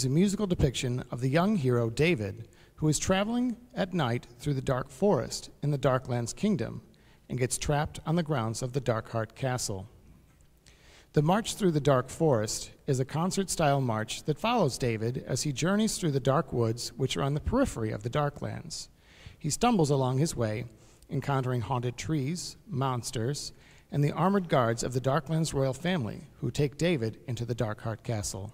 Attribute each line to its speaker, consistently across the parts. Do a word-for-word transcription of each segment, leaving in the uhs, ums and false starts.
Speaker 1: is a musical depiction of the young hero David, who is traveling at night through the dark forest in the Darklands kingdom and gets trapped on the grounds of the Darkheart Castle. The March Through the Dark Forest is a concert-style march that follows David as he journeys through the dark woods which are on the periphery of the Darklands. He stumbles along his way, encountering haunted trees, monsters, and the armored guards of the Darklands royal family who take David into the Darkheart Castle.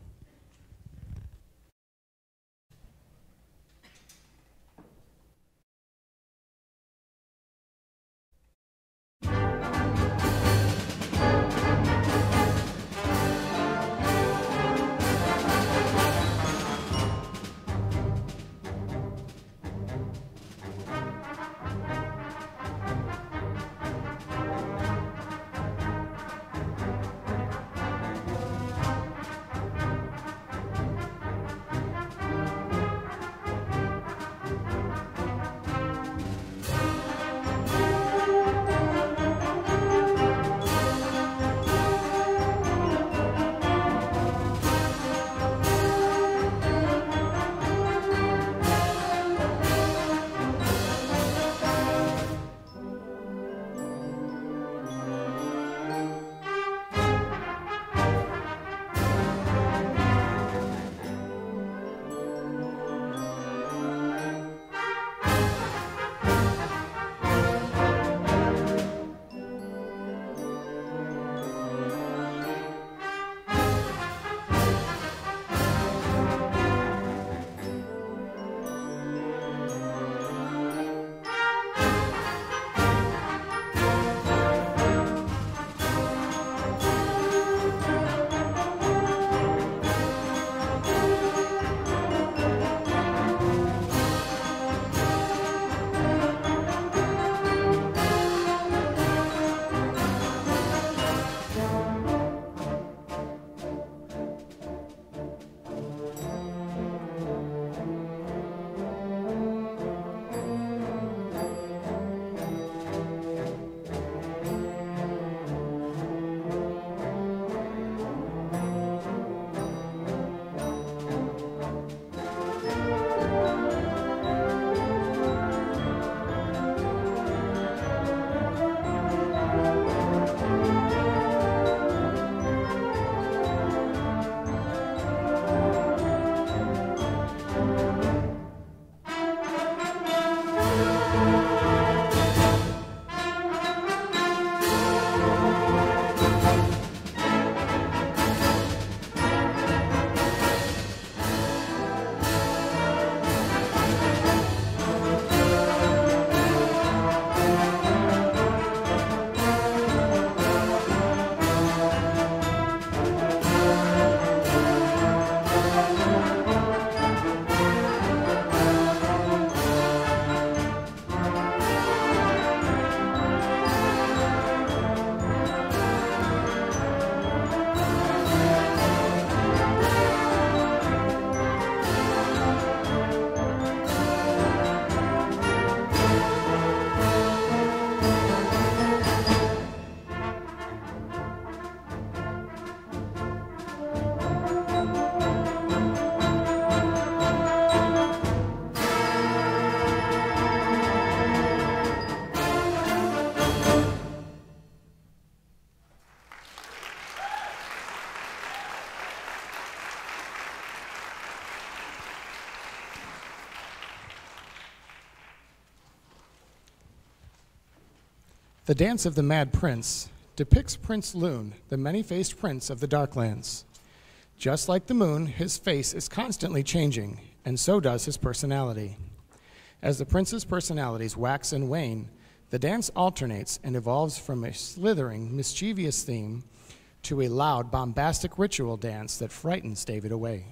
Speaker 1: The Dance of the Mad Prince depicts Prince Loon, the many-faced prince of the Darklands. Just like the moon, his face is constantly changing, and so does his personality. As the prince's personalities wax and wane, the dance alternates and evolves from a slithering, mischievous theme to a loud, bombastic ritual dance that frightens David away.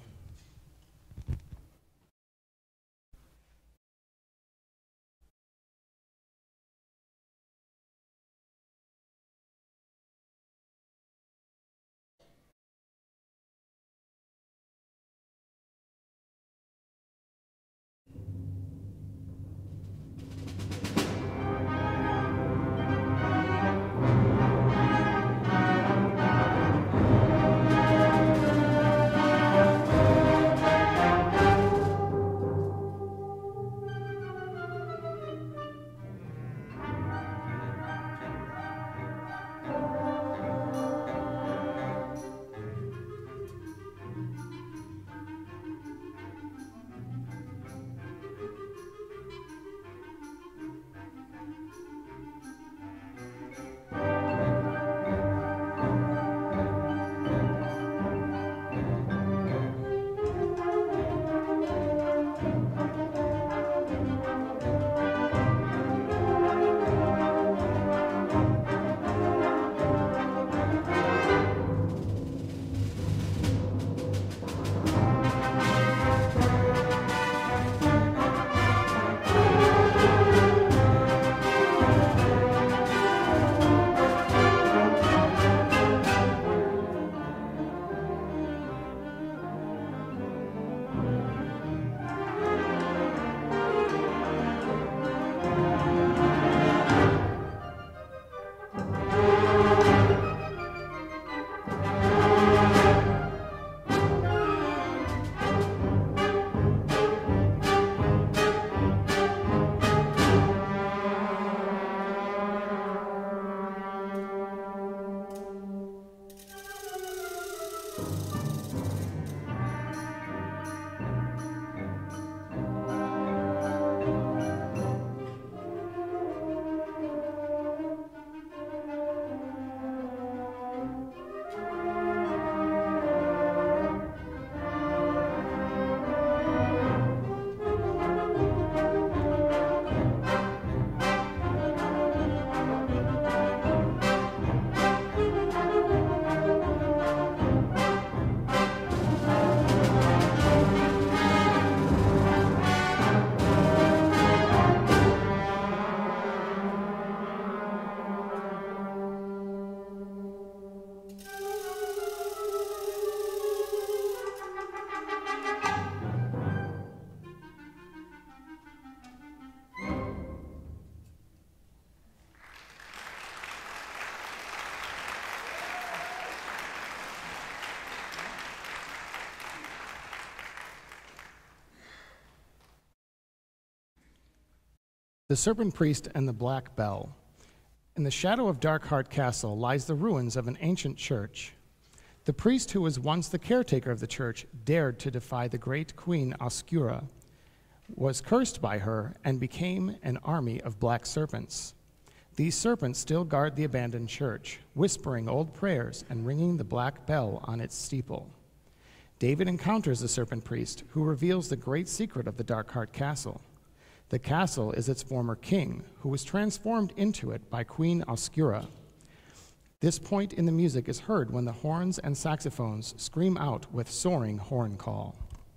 Speaker 1: The Serpent Priest and the Black Bell. In the shadow of Darkheart Castle lies the ruins of an ancient church. The priest who was once the caretaker of the church dared to defy the great Queen Oscura, was cursed by her, and became an army of black serpents. These serpents still guard the abandoned church, whispering old prayers and ringing the black bell on its steeple. David encounters the serpent priest, who reveals the great secret of the Darkheart Castle. The castle is its former king, who was transformed into it by Queen Oscura. This point in the music is heard when the horns and saxophones scream out with soaring horn call.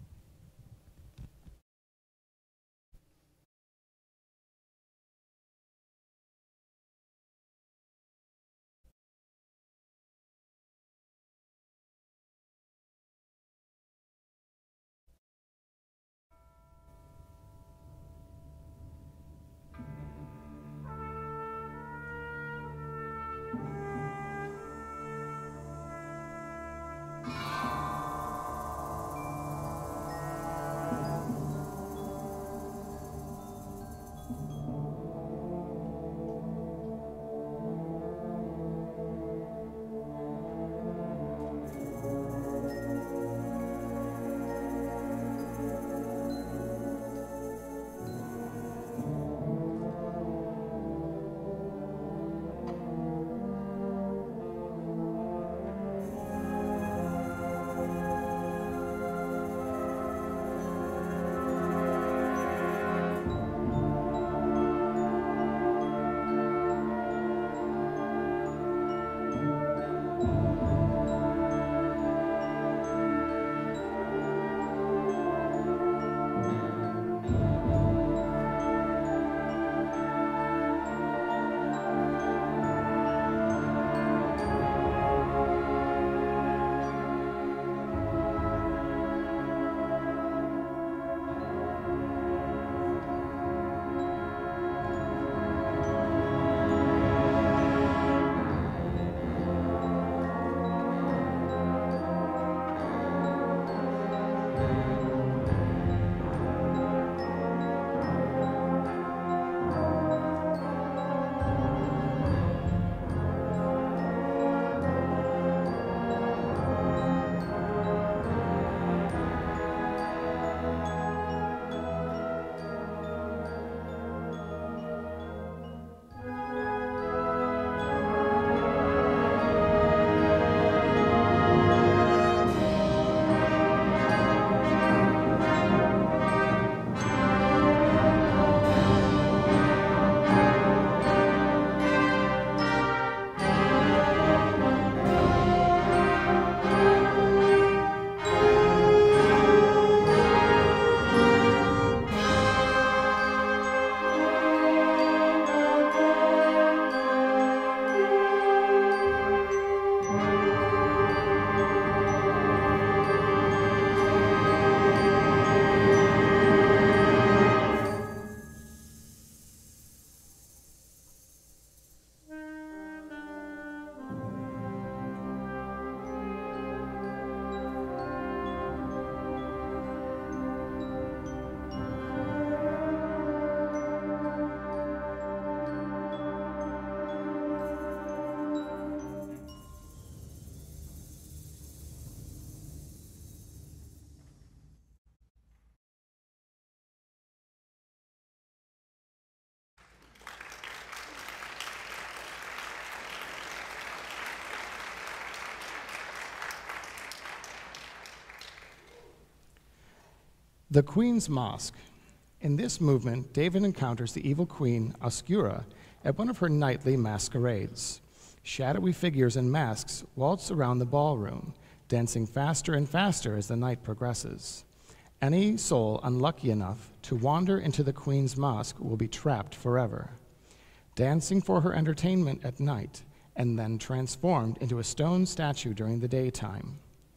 Speaker 1: The Queen's Mosque. In this movement, David encounters the evil queen, Oscura, at one of her nightly masquerades. Shadowy figures in masks waltz around the ballroom, dancing faster and faster as the night progresses. Any soul unlucky enough to wander into the Queen's Mosque will be trapped forever, dancing for her entertainment at night, and then transformed into a stone statue during the daytime.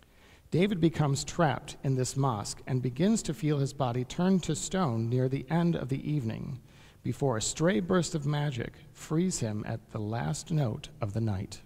Speaker 1: David becomes trapped in this mosque and begins to feel his body turn to stone near the end of the evening, before a stray burst of magic frees him at the last note of the night.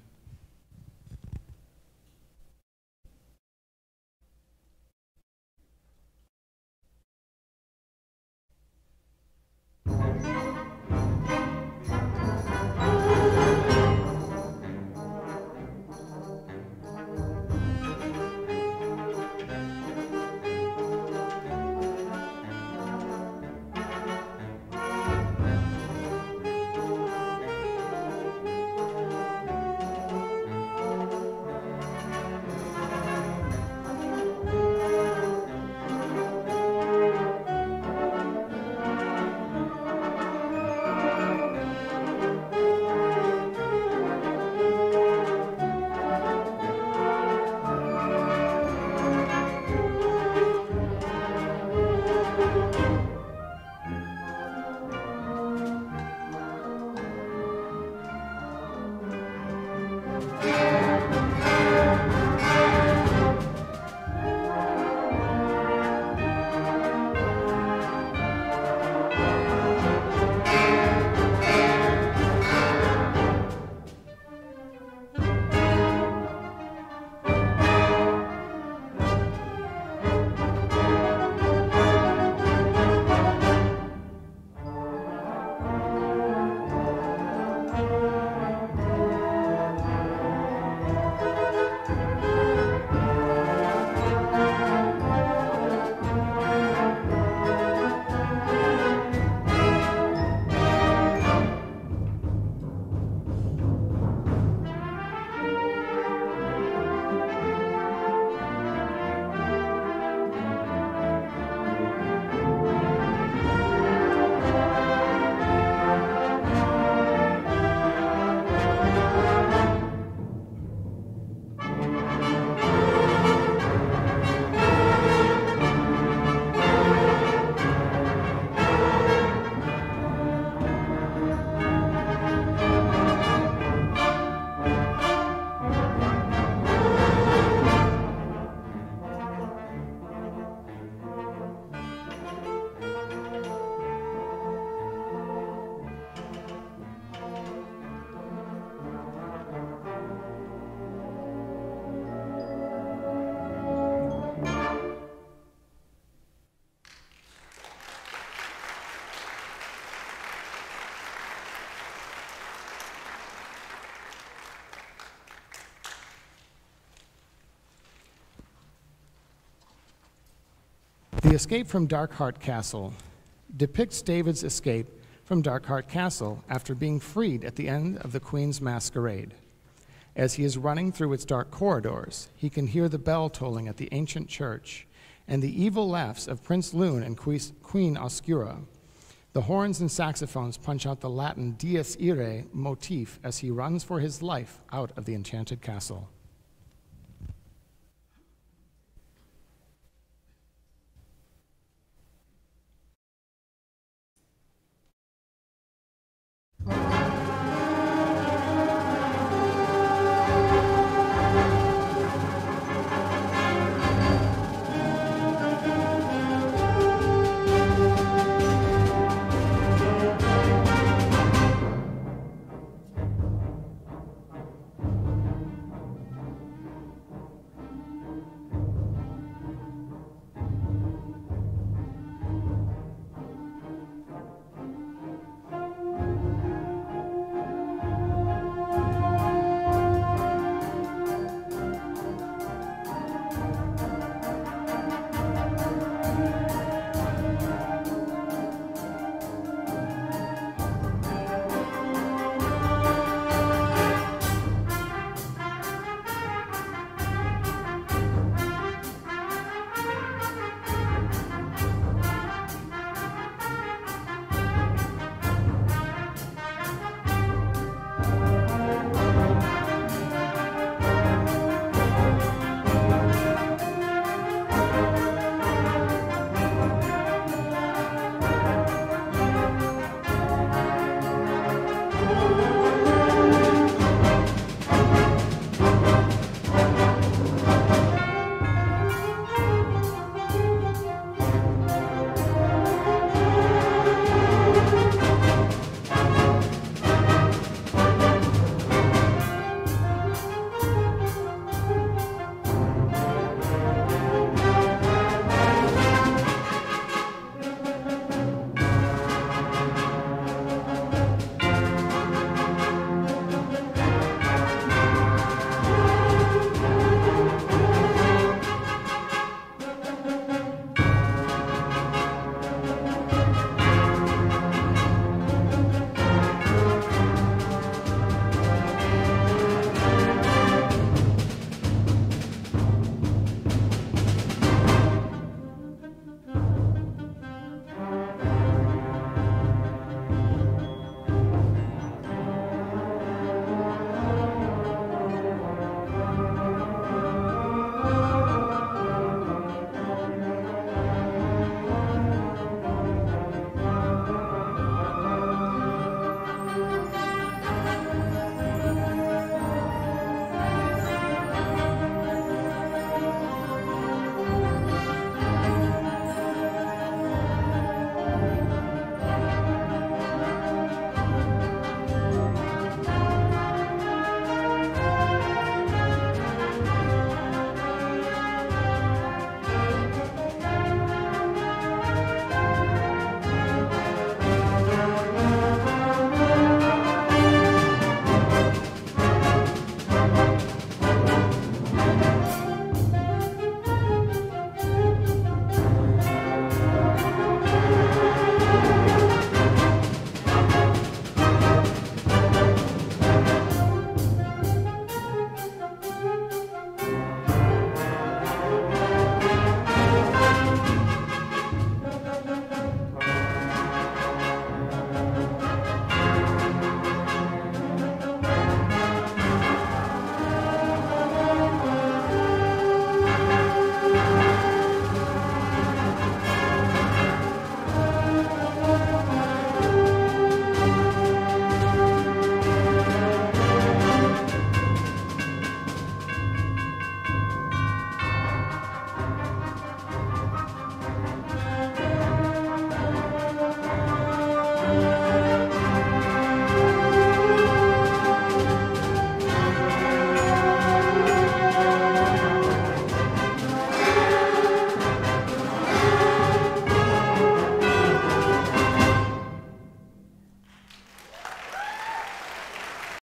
Speaker 1: The Escape from Darkheart Castle depicts David's escape from Darkheart Castle after being freed at the end of the Queen's Masquerade. As he is running through its dark corridors, he can hear the bell tolling at the ancient church and the evil laughs of Prince Lune and Queen Oscura. The horns and saxophones punch out the Latin Dies Irae motif as he runs for his life out of the enchanted castle.